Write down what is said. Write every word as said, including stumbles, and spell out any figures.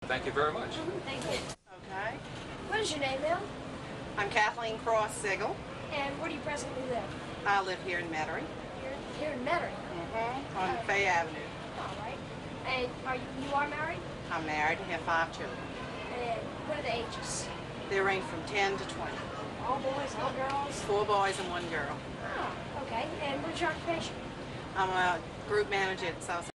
Thank you very much. Mhm, thank you. Okay. What is your name, ma'am? I'm Kathleen Cross Sigel. And where do you presently live? I live here in Metairie. Here, here in Metairie. Mm-hmm. On Uh, Fay Avenue. All right. And are you, you are married? I'm married and have five children. And what are the ages? They range from ten to twenty. All boys, all girls? Four boys and one girl. Oh, okay. And what is your occupation? I'm a group manager at South